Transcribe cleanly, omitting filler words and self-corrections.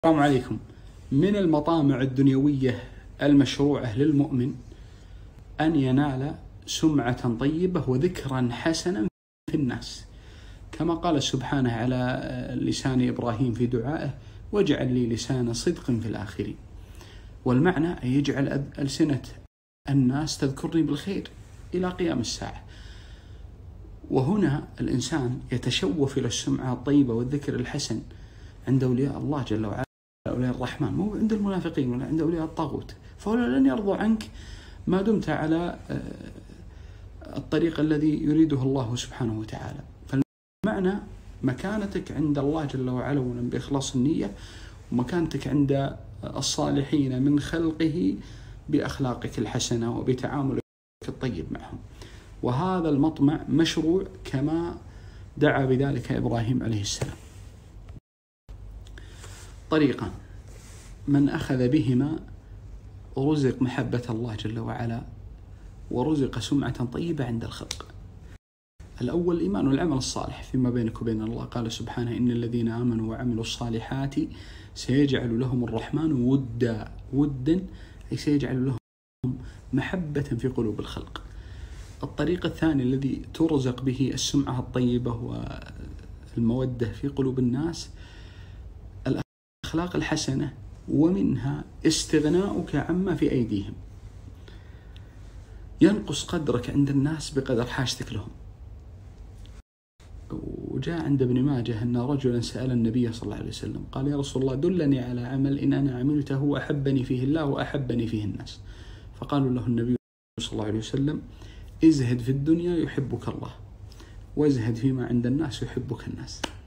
السلام عليكم. من المطامع الدنيوية المشروعة للمؤمن أن ينال سمعة طيبة وذكرا حسنا في الناس، كما قال سبحانه على لسان إبراهيم في دعائه: واجعل لي لسان صدق في الآخرين. والمعنى أن يجعل ألسنة الناس تذكرني بالخير إلى قيام الساعة. وهنا الإنسان يتشوف إلى السمعة الطيبة والذكر الحسن عند أولياء الله جل وعلا، أولياء الرحمن، مو عند المنافقين ولا عند أولياء الطاغوت، فهؤلاء لن يرضوا عنك ما دمت على الطريق الذي يريده الله سبحانه وتعالى. فالمعنى مكانتك عند الله جل وعلا بإخلاص النية، ومكانتك عند الصالحين من خلقه بأخلاقك الحسنة وبتعاملك الطيب معهم. وهذا المطمع مشروع كما دعا بذلك إبراهيم عليه السلام. طريقان: من أخذ بهما رزق محبة الله جل وعلا ورزق سمعة طيبة عند الخلق. الأول الإيمان والعمل الصالح فيما بينك وبين الله. قال سبحانه: إن الذين آمنوا وعملوا الصالحات سيجعل لهم الرحمن ودا أي سيجعل لهم محبة في قلوب الخلق. الطريق الثاني الذي ترزق به السمعة الطيبة والمودة في قلوب الناس الأخلاق الحسنة، ومنها استغناؤك عما في أيديهم. ينقص قدرك عند الناس بقدر حاجتك لهم. وجاء عند ابن ماجه أن رجلا سأل النبي صلى الله عليه وسلم قال: يا رسول الله، دلني على عمل إن أنا عملته أحبني فيه الله وأحبني فيه الناس. فقالوا له النبي صلى الله عليه وسلم: ازهد في الدنيا يحبك الله، وازهد فيما عند الناس يحبك الناس.